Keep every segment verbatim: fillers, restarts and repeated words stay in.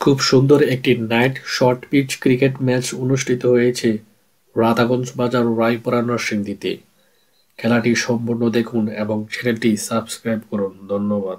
খুব সুন্দর একটি night short pitch cricket match অনুষ্ঠিত হয়েছে রাধাগঞ্জ বাজার রায়পুরা নরসিংদীতে। খেলাটি সম্পূর্ণ দেখুন এবং চ্যানেলটি সাবস্ক্রাইব করুন। ধন্যবাদ।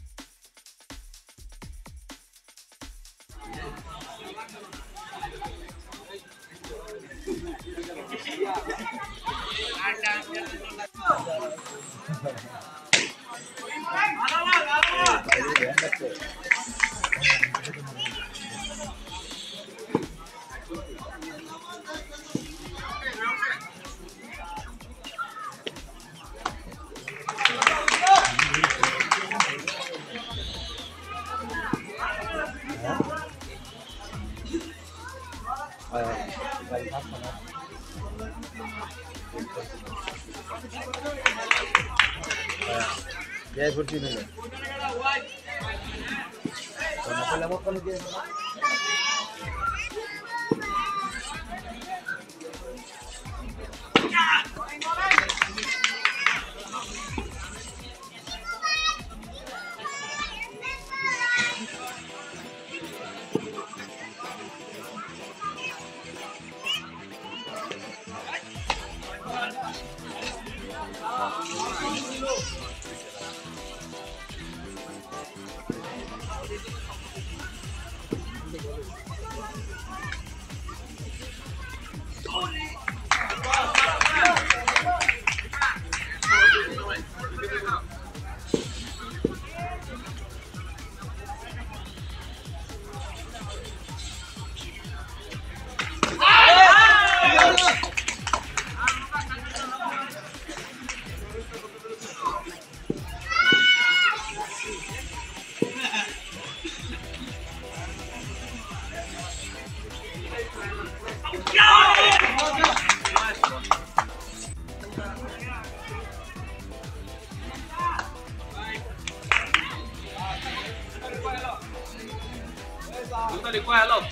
Jai Purti Nila. Kalau mau kalau dia. Chúng ta đi qua luôn.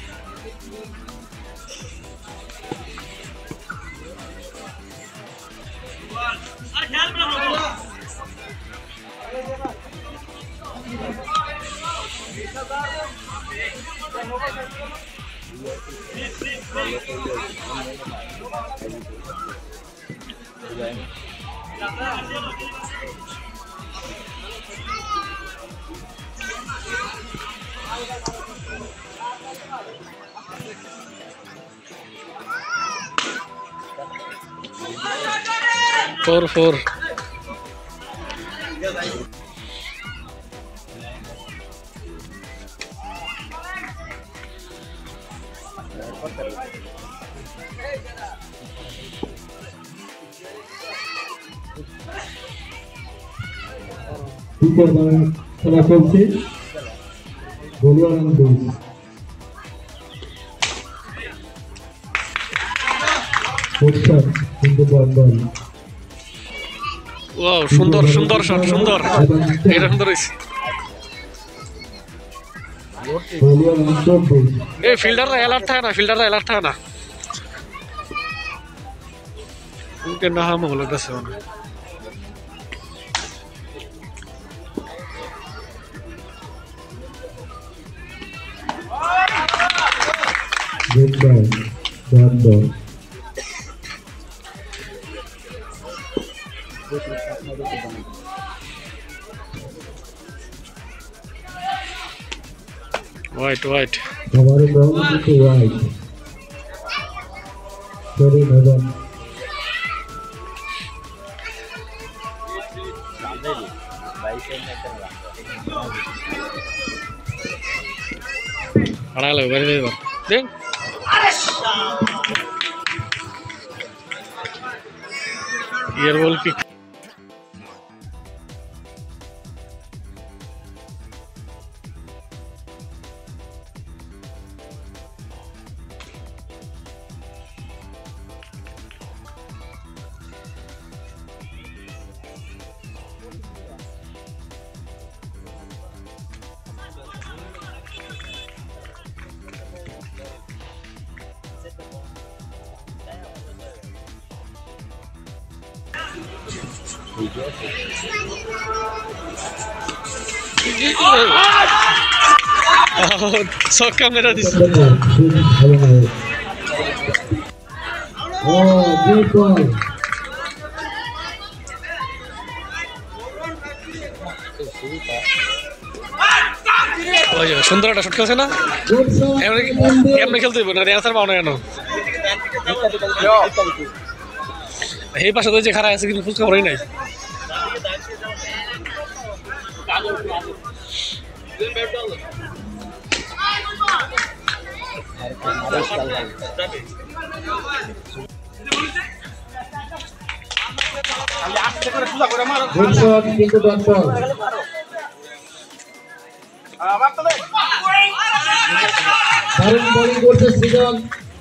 Four four. খেলা চলছে ওয়াও, সুন্দর সুন্দর শট, সুন্দর। এটা সুন্দর হইছে। এই ফিল্ডাররা অ্যালার্ট থাকে না, ফিল্ডাররা অ্যালার্ট থাকে না। কেন না হাম হলো দশ না। Good ball, bad ball. White, white. हमारे ball to white. Sorry, madam. Ada lagi, beri beri. Ding. Ear ball kick. Oh! ছক্কা মেরে দিছে Oh, good ball. ওই যে সুন্দর একটা শট খেলছে না Good shot. এমনি এমনি খেলতে হবে না অ্যান্সার পাও না কেন এই পাশে তো যে খারাপ আছে কিন্তু ফুচকা পড়েই নাই Good shot into that ball. দারুণ বোলিং করছে সৃজন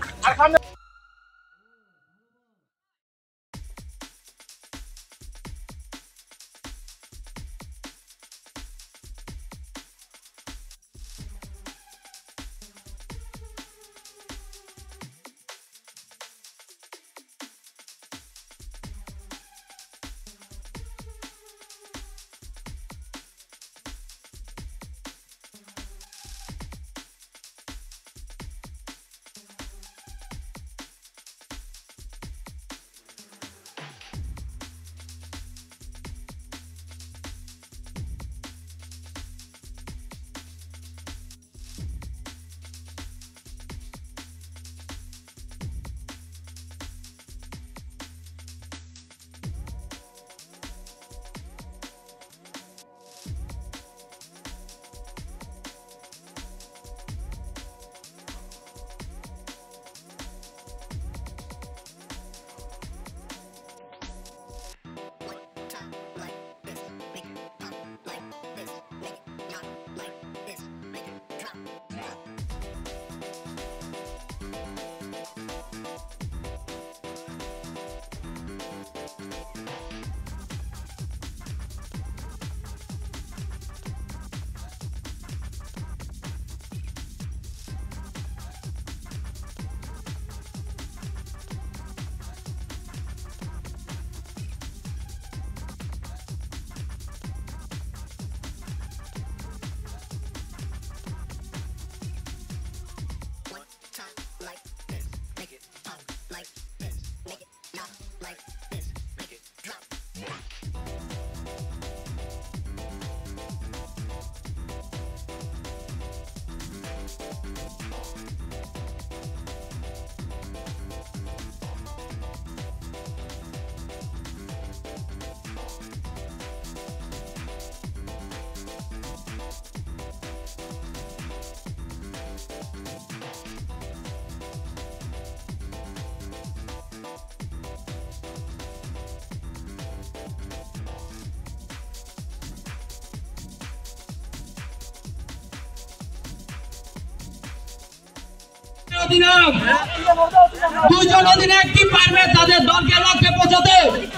দুজন অধিনায়ক কি পারবে তাদের দলকে লক্ষ্যে পৌঁছাতে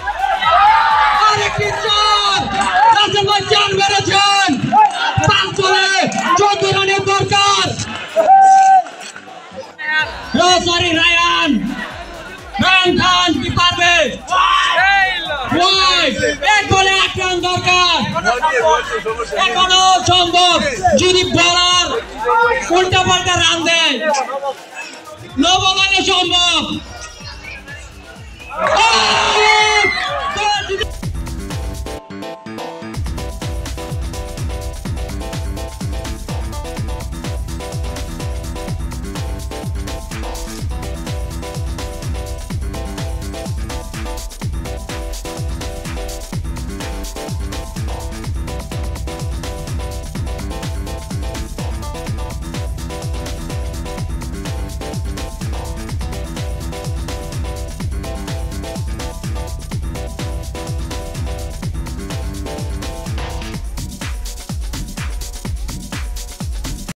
আরেকটি শট রাসেল ভাই চান মেরেছেন পাঁচ বলে চোদ্দ রানের দরকার সরি রায়ান রায়ান খান কি পারবে এক বলে এক রান দরকার এখনো সম্ভব যদি বলার উল্টা পাল্টা রান দেয় নো বলারে সম্ভব